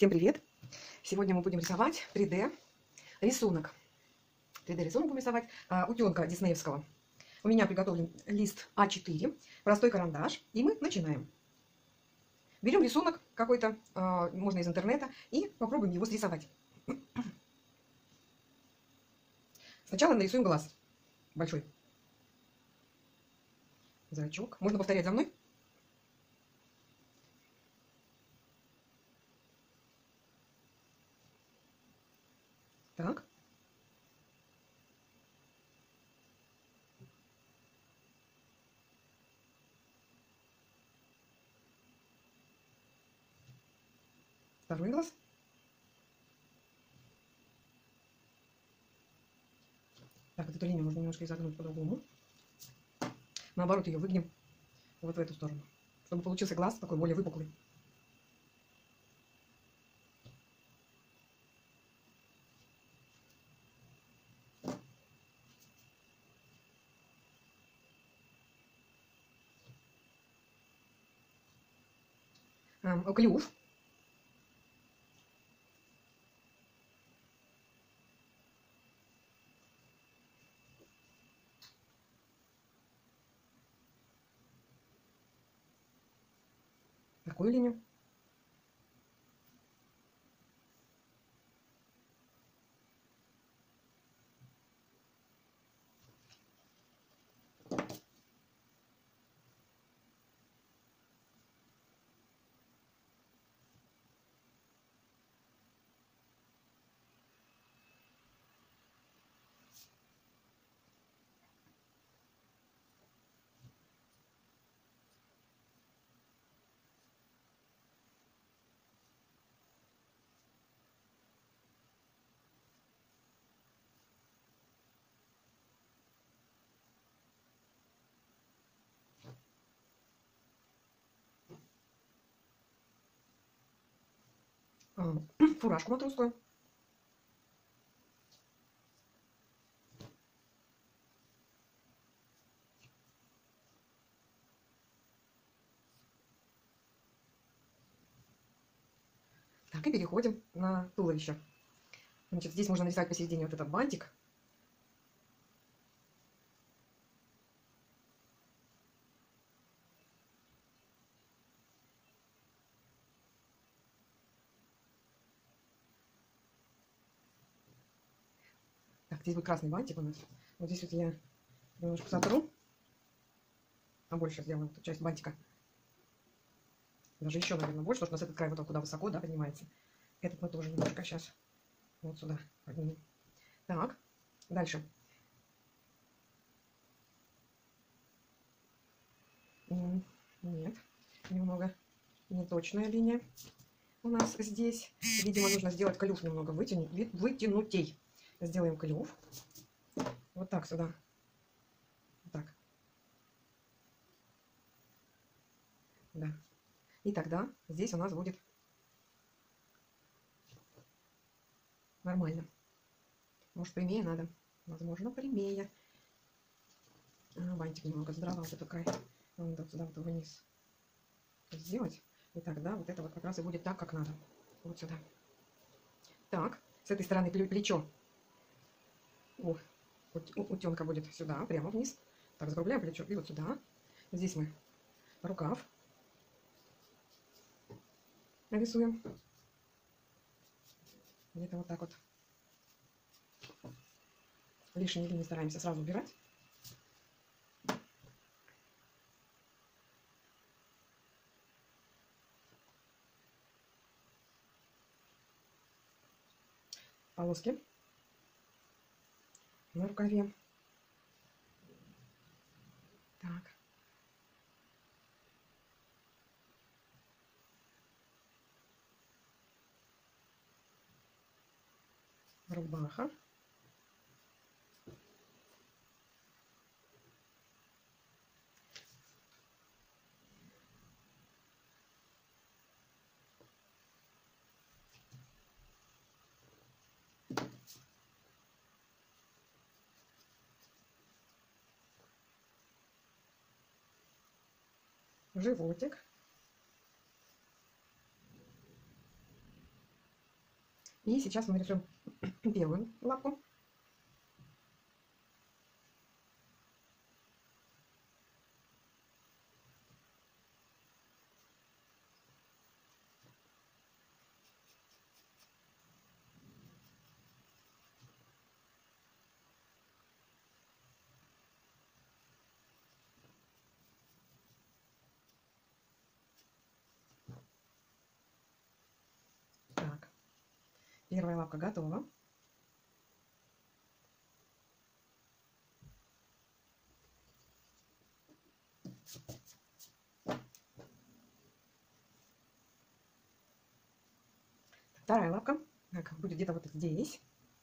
Всем привет! Сегодня мы будем рисовать 3D рисунок. 3D рисунок будем рисовать утенка диснеевского. У меня приготовлен лист А4, простой карандаш, и мы начинаем. Берем рисунок какой-то, можно из интернета, и попробуем его срисовать. Сначала нарисуем глаз большой. Зрачок. Можно повторять за мной. Так. Второй глаз. Так, вот эту линию можно немножко изогнуть по-другому. Наоборот, ее выгнем вот в эту сторону, чтобы получился глаз такой более выпуклый. Клюв. Такую линию. Фуражку матросскую. Так, и переходим на туловище. Значит, здесь можно нарисовать посередине вот этот бантик. Так, здесь будет красный бантик у нас. Вот здесь вот я немножко сотру. А больше сделаем эту часть бантика. Даже еще, наверное, больше, потому что у нас этот край вот куда высоко, да, поднимается. Этот мы тоже немножко сейчас вот сюда поднимем. Так, дальше. Нет, немного неточная линия у нас здесь. Видимо, нужно сделать клюв немного вытянутей. Сделаем клюв. Вот так сюда. Вот так. Да. И тогда здесь у нас будет нормально. Может, прямее надо? Возможно, прямее. Бантик немного задравал этот край. Надо вот сюда вот вниз сделать. И тогда вот это вот как раз и будет так, как надо. Вот сюда. Так, с этой стороны плечо. О, утенка будет сюда, прямо вниз. Так, закругляем плечо и вот сюда. Здесь мы рукав нарисуем. Где-то вот так вот. Лишние линии стараемся сразу убирать. Полоски на рукаве. Так. Рубаха. Животик. И сейчас мы нарисуем первую лапку. Так, первая лапка готова. Вторая лапка так, будет где-то вот здесь.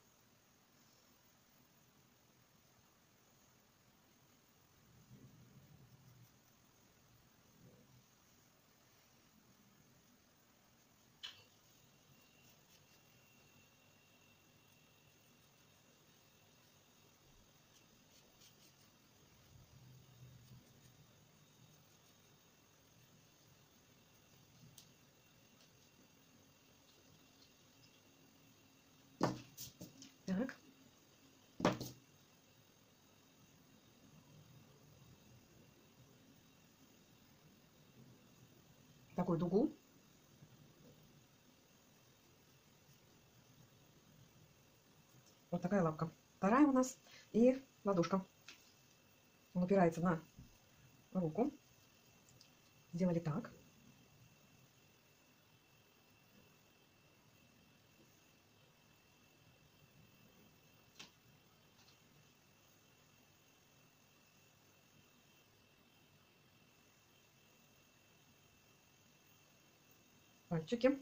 Так. Такую дугу. Вот такая лапка. Вторая у нас и ладошка. Он упирается на руку. Сделали так. Пальчики.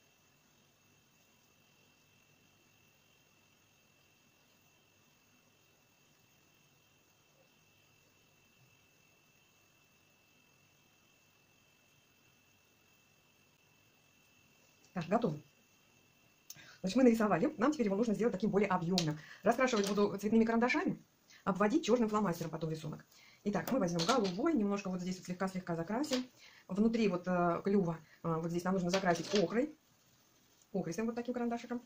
Так, готово. Значит, мы нарисовали. Нам теперь его нужно сделать таким более объемным. Раскрашивать буду цветными карандашами, обводить черным фломастером потом рисунок. Итак, мы возьмем голубой, немножко вот здесь вот слегка-слегка закрасим. Внутри вот клюва, вот здесь нам нужно закрасить охрой. Охристым вот таким карандашиком.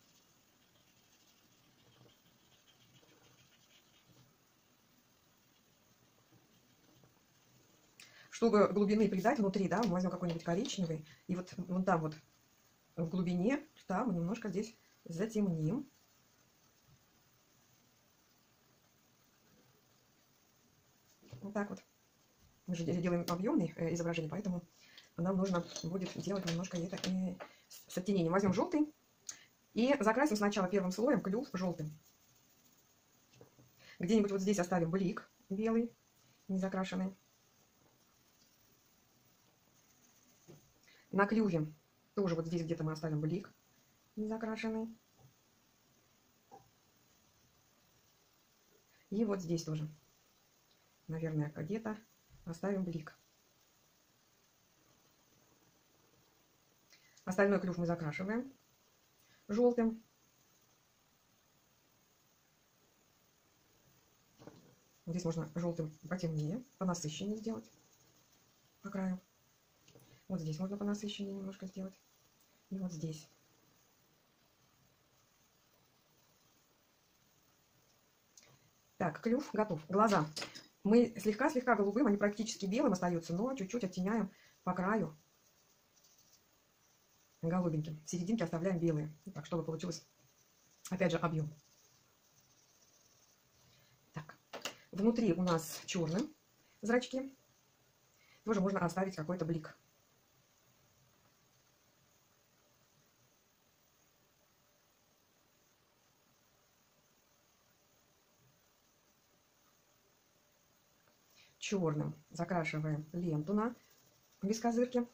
Чтобы глубины придать внутри, да, мы возьмем какой-нибудь коричневый. И вот вон там вот в глубине, там мы немножко здесь затемним. Вот так вот. Мы же делаем объемное изображение, поэтому нам нужно будет делать немножко это с оттенением. Возьмем желтый и закрасим сначала первым слоем клюв желтым. Где-нибудь вот здесь оставим блик белый, не закрашенный. На клюве тоже вот здесь где-то мы оставим блик, не закрашенный. И вот здесь тоже, наверное, где-то оставим блик. Остальной клюв мы закрашиваем желтым. Здесь можно желтым потемнее, понасыщеннее сделать по краю. Вот здесь можно понасыщеннее немножко сделать. И вот здесь. Так, клюв готов. Глаза. Мы слегка-слегка голубым, они практически белым остаются, но чуть-чуть оттеняем по краю голубеньким. В серединке оставляем белые, так, чтобы получилось, опять же, объем. Так, внутри у нас черным зрачки. Тоже можно оставить какой-то блик. Черным закрашиваем ленту на бескозырке.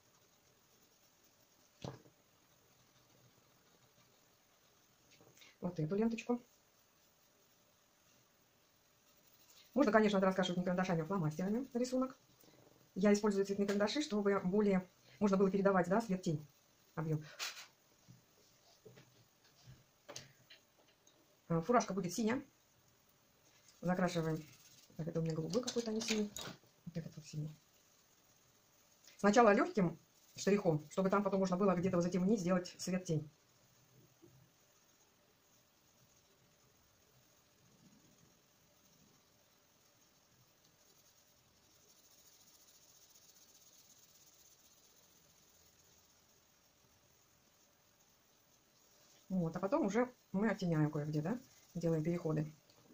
Вот эту ленточку. Можно, конечно, раскрашивать не карандашами, а фломастерами рисунок. Я использую цветные карандаши, чтобы более можно было передавать, да, свет-тень, объем. Фуражка будет синяя. Закрашиваем. Так, это у меня голубой какой-то, а не синий. Вот этот вот синий. Сначала легким штрихом, чтобы там потом можно было где-то затемнить, сделать свет-тень. Вот, а потом уже мы оттеняем кое-где, да, делаем переходы.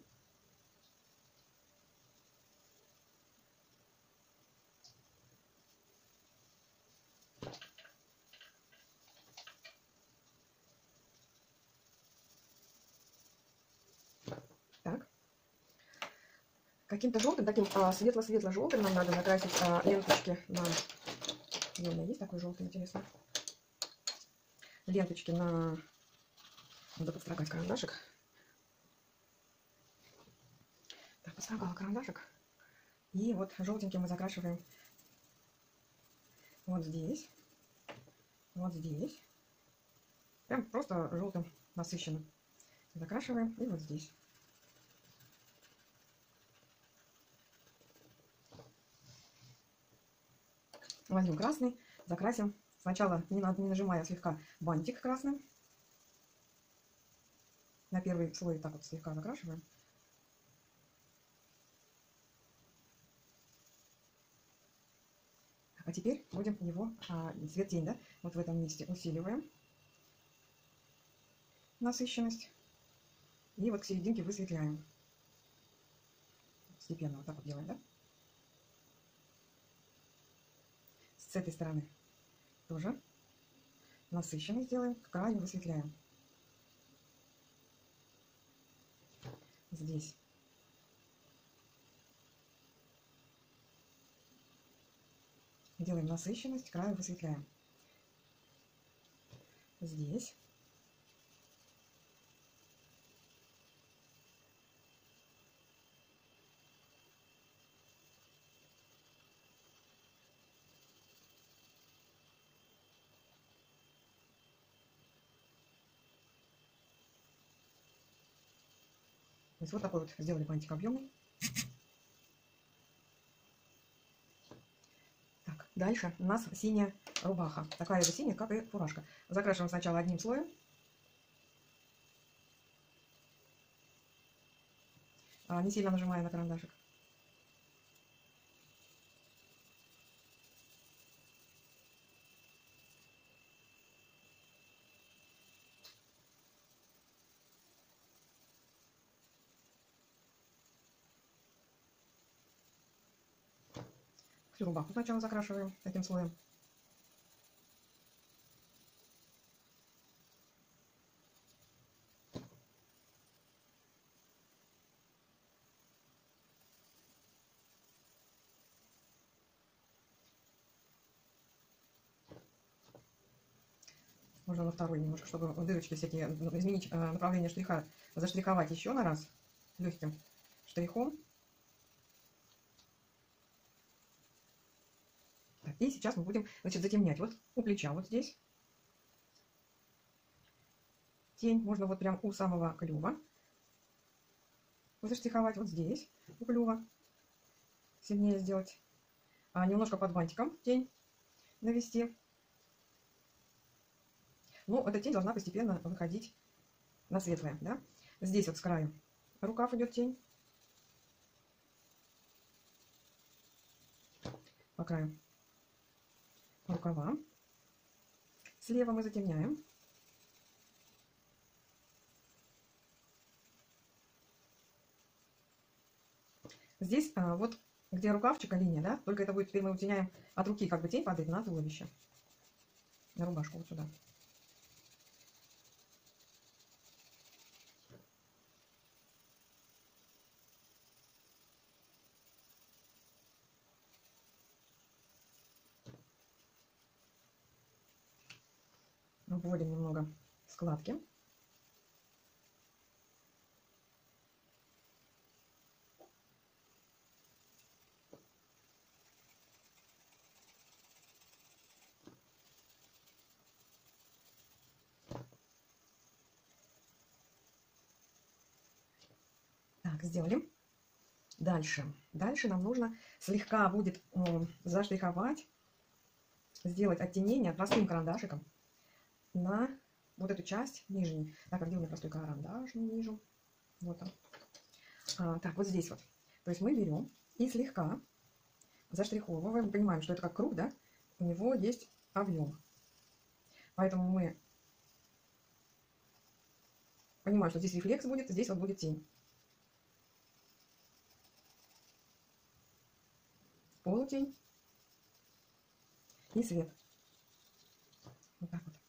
Так. Каким-то желтым, таким светло-светло-желтым нам надо накрасить ленточки на... Где у меня есть такой желтый, интересно? Ленточки на... Надо подстрогать карандашик. Так, подстрогала карандашик. И вот желтеньким мы закрашиваем вот здесь. Вот здесь. Прям просто желтым насыщенным. Закрашиваем и вот здесь. Возьмем красный, закрасим. Сначала, не нажимая, слегка бантик красным. На первый слой так вот слегка закрашиваем. А теперь будем его, цвет-тень, да, вот в этом месте усиливаем насыщенность. И вот к серединке высветляем. Постепенно вот так вот делаем, да. С этой стороны тоже насыщенность делаем, к краю высветляем. Здесь. Делаем насыщенность, к краю высветляем. Здесь. То есть вот такой вот сделали бантик объемный. Так, дальше у нас синяя рубаха. Такая же синяя, как и фуражка. Закрашиваем сначала одним слоем. Не сильно нажимая на карандашик. Всю рубаху сначала закрашиваем этим слоем. Можно на второй немножко, чтобы дырочки всякие, изменить направление штриха, заштриховать еще на раз легким штрихом. Так, и сейчас мы будем, значит, затемнять. Вот у плеча вот здесь тень, можно вот прям у самого клюва заштриховать, вот здесь у клюва сильнее сделать, немножко под бантиком тень навести. Но эта тень должна постепенно выходить на светлое, да? Здесь вот с краю рукав идет тень. По краю рукава. Слева мы затемняем. Здесь вот где рукавчика линия, да? Только это будет, теперь мы утеняем от руки, как бы тень падает на туловище. На рубашку вот сюда. Вводим немного складки. Так, сделали. Дальше нам нужно слегка будет заштриховать, сделать оттенение простым карандашиком на вот эту часть нижней. Так, а где у меня простой карандаш? Не вижу. Вот он. Так, вот здесь вот. То есть мы берем и слегка заштриховываем. Мы понимаем, что это как круг, да? У него есть объем. Поэтому мы Понимаю, что здесь рефлекс будет, здесь вот будет тень. Полутень и свет. Вот так вот.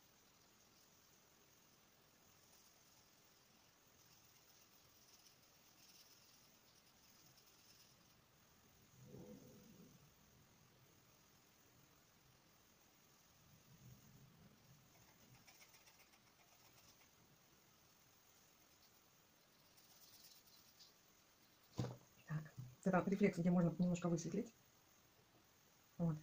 Так. Это рефлекс, где можно немножко высветлить. Вот.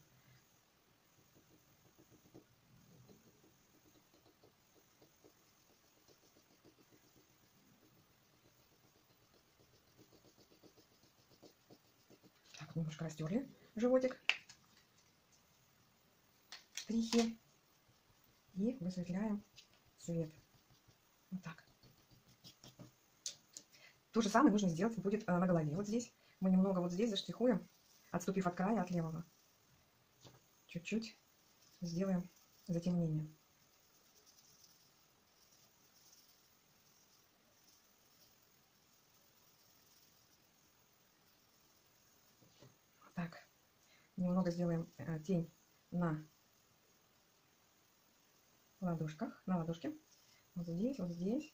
Так, немножко растерли животик. Штрихи. И высветляем цвет. Вот так. То же самое нужно сделать будет на голове. Вот здесь мы немного вот здесь заштрихуем, отступив от края, от левого. Чуть-чуть сделаем затемнение. Вот так. Немного сделаем тень на ладошках, на ладошке. Вот здесь, вот здесь.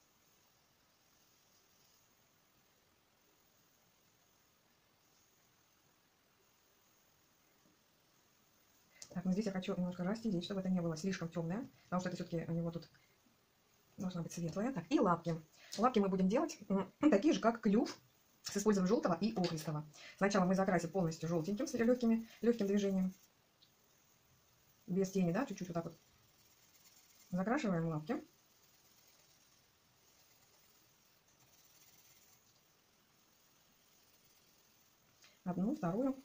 Так, но здесь я хочу немножко растенить, чтобы это не было слишком темное, потому что это все-таки у него тут должна быть светлая. Так, и лапки. Лапки мы будем делать такие же, как клюв, с использованием желтого и охристого. Сначала мы закрасим полностью желтеньким, с легким движением. Без тени, да, чуть-чуть вот так вот. Закрашиваем лапки. Одну, вторую.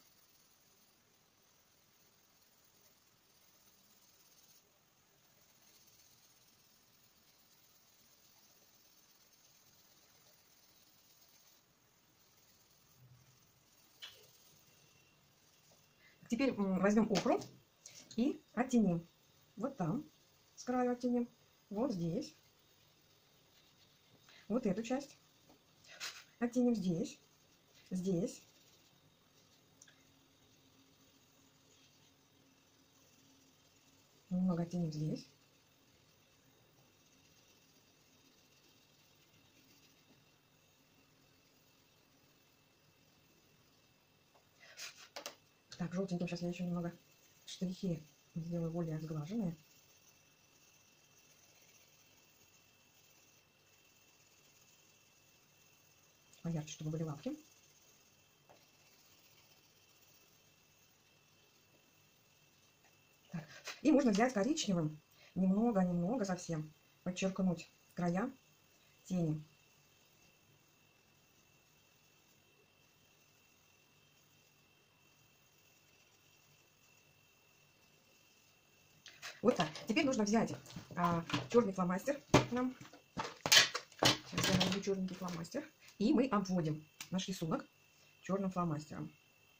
Теперь возьмем охру и оттеним. Вот там, с краю оттеним. Вот здесь. Вот эту часть. Оттеним здесь. Здесь. Немного оттеним здесь. Так, желтеньким сейчас я еще немного штрихи сделаю более сглаженные. Поярче, чтобы были лапки. Так. И можно взять коричневым, немного совсем, подчеркнуть края тени. Вот так. Теперь нужно взять черный фломастер нам. Сейчас я найду черненький фломастер. И мы обводим наш рисунок черным фломастером.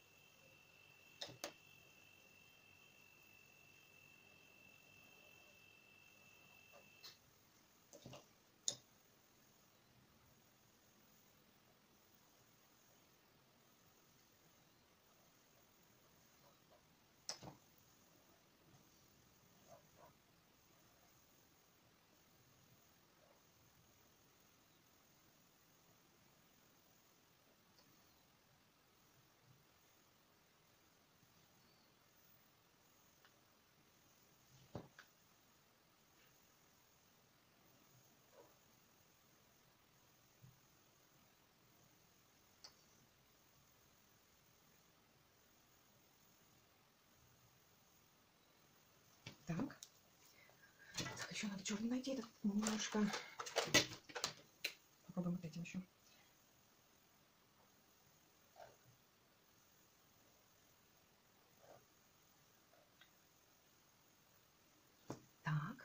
Так. Так, еще надо черный найти. Это немножко. Попробуем вот этим еще. Так.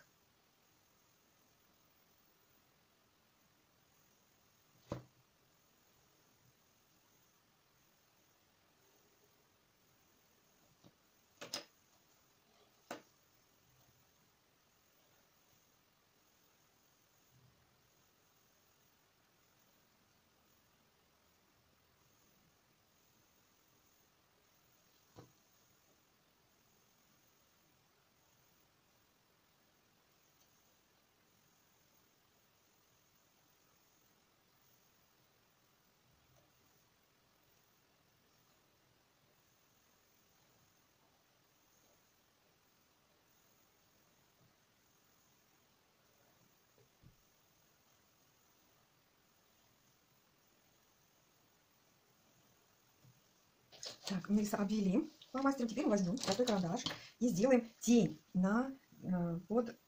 Так, мы обвели фломастером. Теперь возьмем простой карандаш и сделаем тень под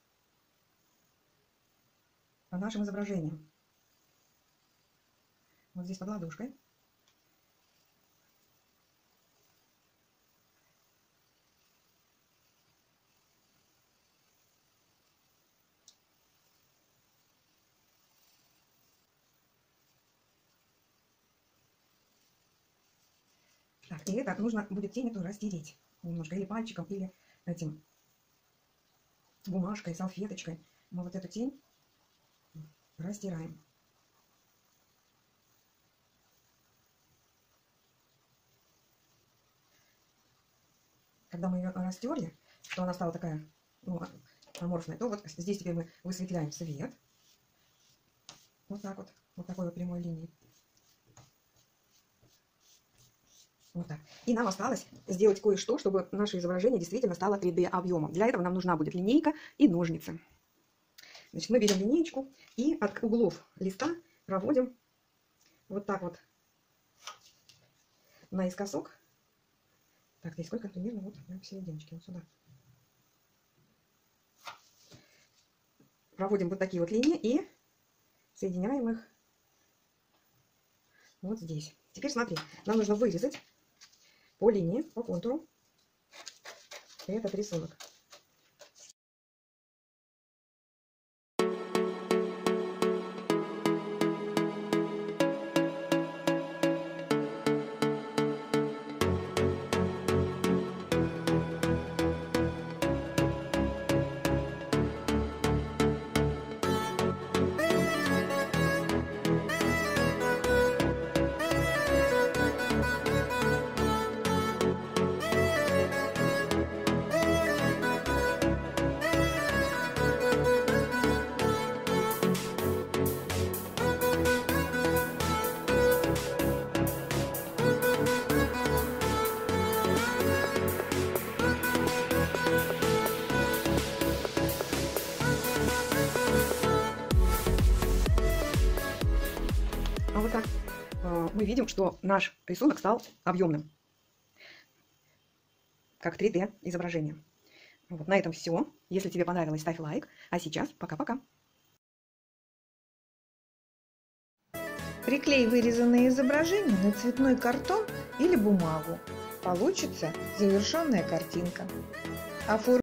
нашим изображением. Вот здесь под ладошкой. Так, и это нужно будет тень эту растереть немножко, или пальчиком, или этим бумажкой, салфеточкой. Мы вот эту тень растираем. Когда мы ее растерли, что она стала такая, ну, аморфная, то вот здесь теперь мы высветляем цвет. Вот так вот, вот такой вот прямой линией. Вот так. И нам осталось сделать кое-что, чтобы наше изображение действительно стало 3D объемом. Для этого нам нужна будет линейка и ножницы. Значит, мы берем линеечку и от углов листа проводим вот так вот наискосок. Так, здесь сколько? Примерно вот в серединочке, вот сюда. Проводим вот такие вот линии и соединяем их вот здесь. Теперь смотри, нам нужно вырезать по линии, по контуру этот рисунок. А вот так мы видим, что наш рисунок стал объемным, как 3D изображение. Вот, на этом все. Если тебе понравилось, ставь лайк. А сейчас пока-пока. Приклей вырезанные изображения на цветной картон или бумагу. Получится завершенная картинка. Оформи